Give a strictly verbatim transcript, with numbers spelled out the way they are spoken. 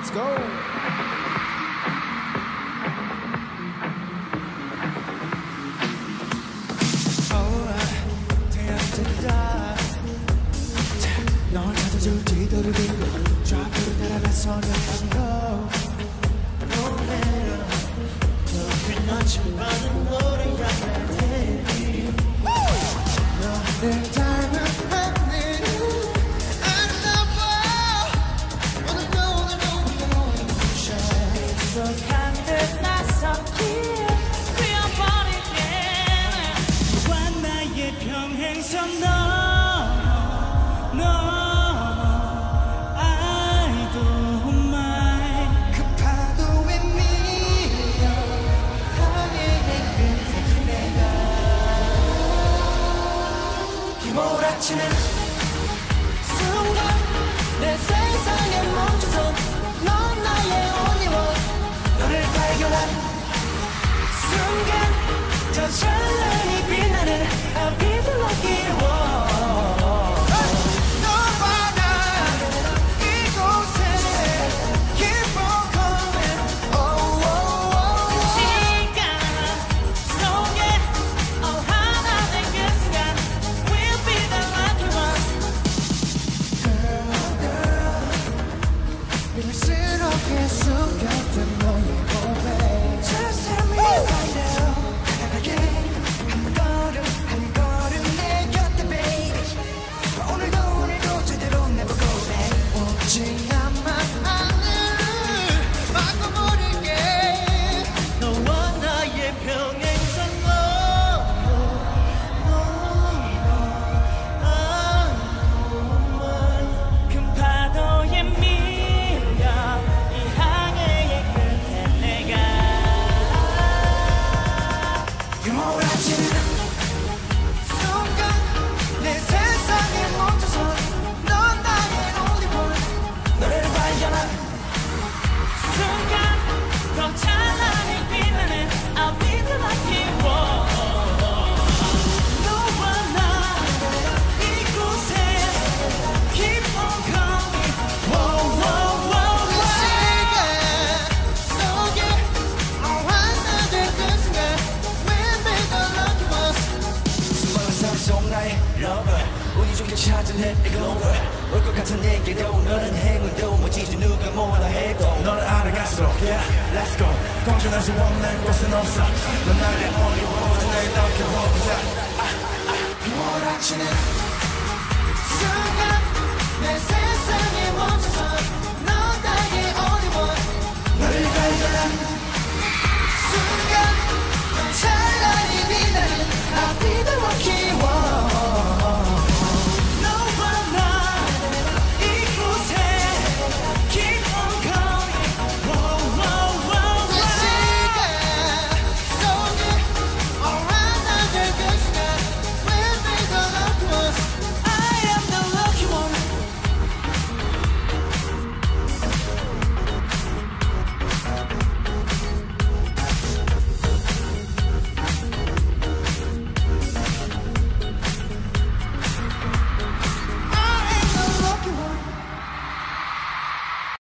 Let's go. 널 찾아줄 지도를 들고 좌표를 따라가서 내가고 노래로 더 빛나지 않은 노래야 돼 너를 닮은 하늘은 아름다워 오늘도 오늘도 오늘도 오늘도 익숙한 듯 낯설길 그려버릴게 너와 나의 평행선 너 몰아치는 순간 내 세상에 멈춰서 넌 나의 only one 너를 발견한 순간 더 찬란히 빛나는 I'll be the lucky one 너와 나 이곳에 keep on coming oh, oh, oh. 시간 속에 oh, 하나 된 그 순간 미스럽게 숨겼던 너의 고백 Just tell me right now 편안하게 한 걸음 한 걸음 내 곁에 baby 오늘도 오늘도 제대로 내볼 고백 오직 나만 하늘을 바꿔버릴게 너와 나의 평행선 큰 파도에 운이 좋게 찾아내 이 글로벌 올 것 같은 얘기도 너는 행운도 뭐지지 누가 뭐라 해도 너를 알아갈수록 yeah let's go 공존할 수 없는 곳은 없어 넌 나의 only one 날 이렇게 보자 몰아치는